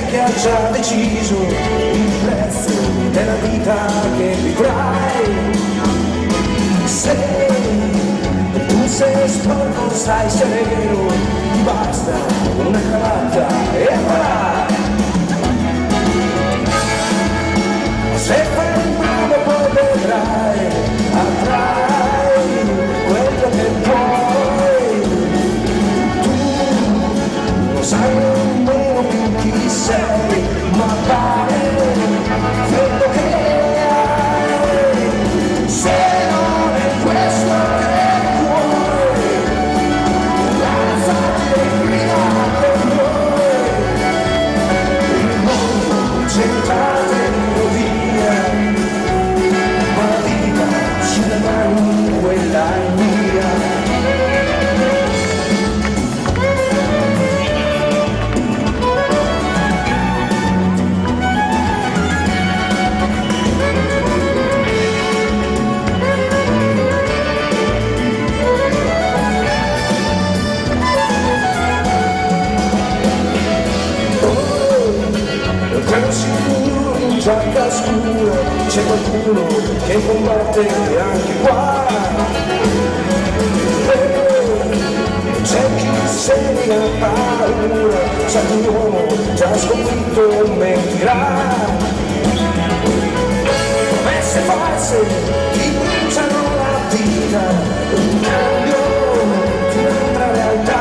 che ha già deciso il prezzo della vita che vivrai. Se tu sei sporco, stai sereno, ti basta una cravatta e avrai. Se fai il bravo poi vedrai, avrai quello che vuoi. Tu lo sai nemmeno più chi sei, ma pare quello che hai. Se non è questo che vuoi, alzati e grida per noi. Il mondo centrale sulle mani, quella è mia. Quello sicuro in giacca scura, c'è qualcuno che combatte anche qua. C'è chi semina paura, sa che un uomo già sconfitto mentirà. Promesse false ti bruciano la vita, un cambio di un'altra realtà.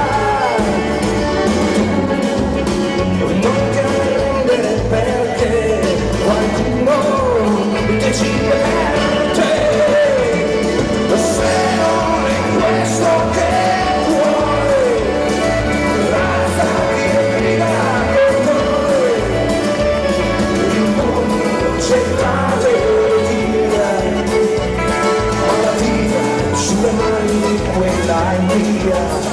Non ti arrendere perché qualcuno decide per te. Se non è questo che vuoi, alzati e grida con noi. Il mondo centrale via, ma la vita sulle mani, quella è mia.